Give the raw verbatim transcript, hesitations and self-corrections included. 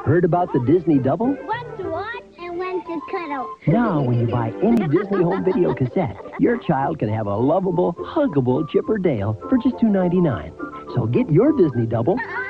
Heard about the Disney Double? One to watch and one to cuddle. Now, when you buy any Disney home video cassette, your child can have a lovable, huggable Chip or Dale for just two ninety-nine. So get your Disney Double